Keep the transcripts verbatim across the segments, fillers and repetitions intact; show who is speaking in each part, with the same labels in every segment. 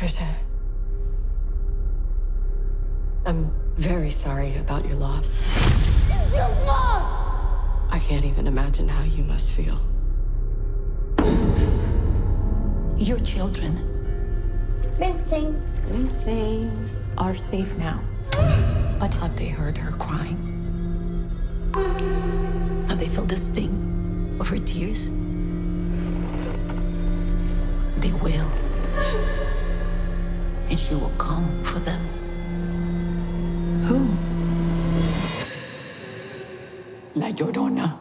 Speaker 1: Trisha, I'm very sorry about your loss.
Speaker 2: It's your fault!
Speaker 1: I can't even imagine how you must feel.
Speaker 3: Your children
Speaker 2: Rinsing.
Speaker 3: Rinsing. are safe now. But have they heard her crying? Have they felt the sting of her tears? They will. And she will come for them. Who? La Llorona.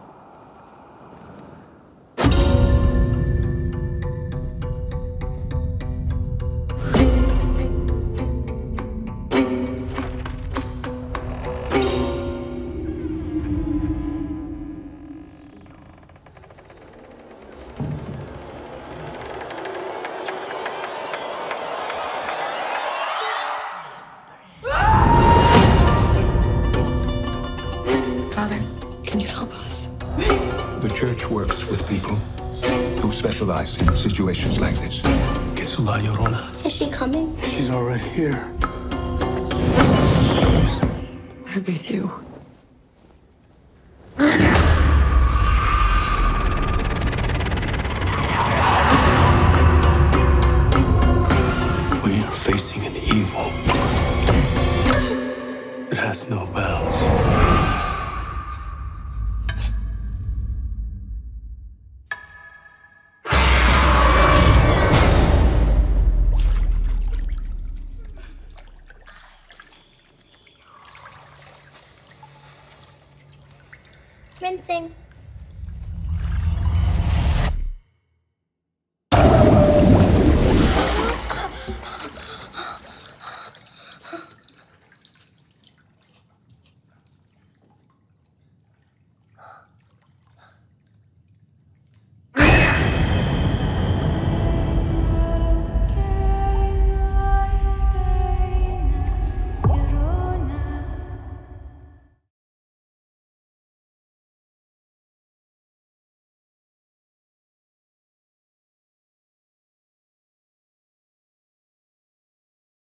Speaker 3: Father, can you help us?
Speaker 4: The church works with people who specialize in situations like this.
Speaker 5: Get to La Llorona.
Speaker 2: Is she coming?
Speaker 5: She's already here.
Speaker 1: What did we do?
Speaker 5: We are facing an evil. It has no